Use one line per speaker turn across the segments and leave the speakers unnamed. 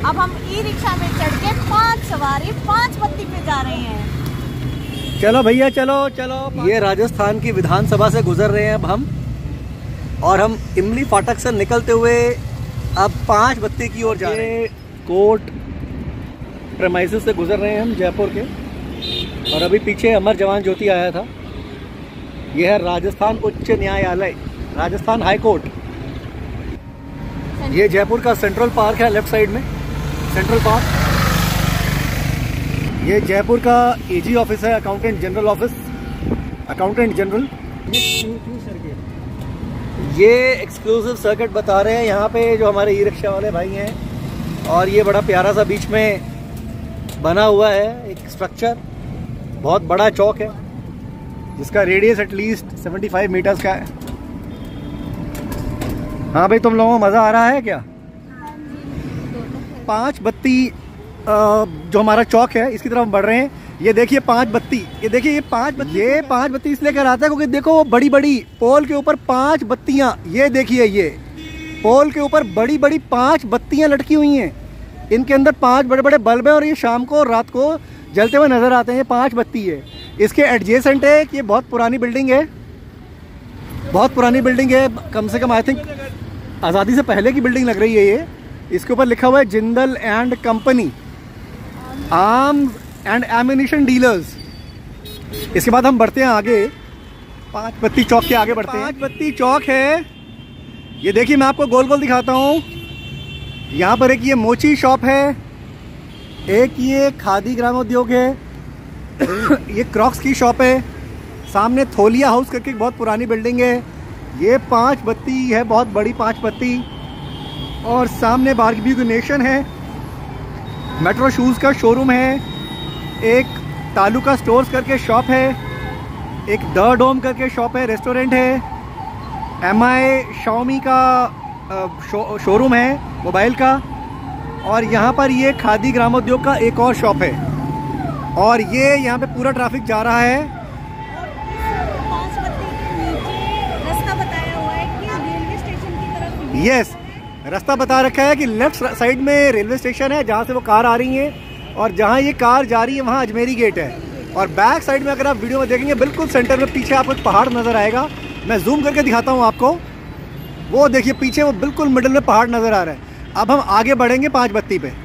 अब हम e rickshaw में चढ़ के 5 सवारी 5 बत्ती पे जा रहे हैं।
चलो भैया चलो चलो। ये राजस्थान की विधानसभा से गुजर रहे हैं अब हम, और हम इमली फाटक से निकलते हुए अब 5 बत्ती की ओर जा रहे हैं। कोर्ट प्रेमाइसेस से गुजर रहे हैं हम जयपुर के, और अभी पीछे अमर जवान ज्योति आया था। यह है राजस्थान उच्च न्यायालय, राजस्थान हाई कोर्ट। ये जयपुर का सेंट्रल पार्क है, लेफ्ट साइड में सेंट्रल पार्क। ये जयपुर का एजी ऑफिस है, accountant general office, accountant general. ये एक्सक्लूसिव सर्किट बता रहे हैं यहाँ पे जो हमारे ई रिक्शा वाले भाई हैं। और ये बड़ा प्यारा सा बीच में बना हुआ है एक स्ट्रक्चर, बहुत बड़ा चौक है जिसका रेडियस एटलीस्ट 75 मीटर्स का है। हाँ भाई, तुम लोगों को मज़ा आ रहा है क्या? 5 बत्ती जो हमारा चौक है इसकी तरफ बढ़ रहे हैं। ये देखिए 5 बत्ती, ये देखिए ये 5 बत्ती इसलिए कराता है क्योंकि देखो वो बड़ी बड़ी पोल के ऊपर 5 बत्तियां, ये देखिए ये पोल के ऊपर बड़ी बड़ी 5 बत्तियां लटकी हुई हैं। इनके अंदर 5 बड़े बड़े बल्ब है और ये शाम को और रात को जलते हुए नजर आते हैं। 5 बत्ती है। इसके एडजेसेंट है कि ये बहुत पुरानी बिल्डिंग है, बहुत पुरानी बिल्डिंग है, कम से कम आई थिंक आज़ादी से पहले की बिल्डिंग लग रही है ये। इसके ऊपर लिखा हुआ है Jindal and company arms and ammunition dealers. इसके बाद हम बढ़ते हैं आगे, 5 बत्ती चौक के आगे बढ़ते हैं। 5 बत्ती चौक है, ये देखिए मैं आपको गोल गोल दिखाता हूँ। यहाँ पर एक ये मोची शॉप है, एक ये खादी ग्रामोद्योग है, ये क्रॉक्स की शॉप है, सामने थोलिया हाउस करके एक बहुत पुरानी बिल्डिंग है। ये 5 बत्ती है, बहुत बड़ी 5 बत्ती। और सामने बारबेक्यू नेशन है, मेट्रो शूज़ का शोरूम है, एक तालुका स्टोर्स करके शॉप है, एक द डोम करके शॉप है, रेस्टोरेंट है, MI शाओमी का शोरूम है मोबाइल का, और यहाँ पर ये खादी ग्रामोद्योग का एक और शॉप है। और ये यहाँ पे पूरा ट्रैफिक जा रहा है।
5 बत्ती के नीचे रास्ता बताया हुआ है कि रेलवे स्टेशन की तरफ।
यस, रास्ता बता रखा है कि लेफ्ट साइड में रेलवे स्टेशन है जहाँ से वो कार आ रही है, और जहाँ ये कार जा रही है वहाँ अजमेरी गेट है। और बैक साइड में अगर आप वीडियो में देखेंगे बिल्कुल सेंटर में पीछे आपको एक पहाड़ नज़र आएगा। मैं जूम करके दिखाता हूँ आपको, वो देखिए पीछे वो बिल्कुल मिडिल में पहाड़ नज़र आ रहा है। अब हम आगे बढ़ेंगे 5 बत्ती पे।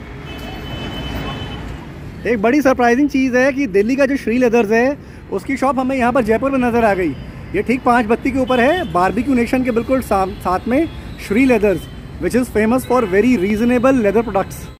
एक बड़ी सरप्राइजिंग चीज़ है कि दिल्ली का जो श्री लेदर्स है उसकी शॉप हमें यहाँ पर जयपुर में नज़र आ गई। ये ठीक 5 बत्ती के ऊपर है, बारबेक्यू नेशन के बिल्कुल साथ में Shri leathers, which is famous for very reasonable leather products.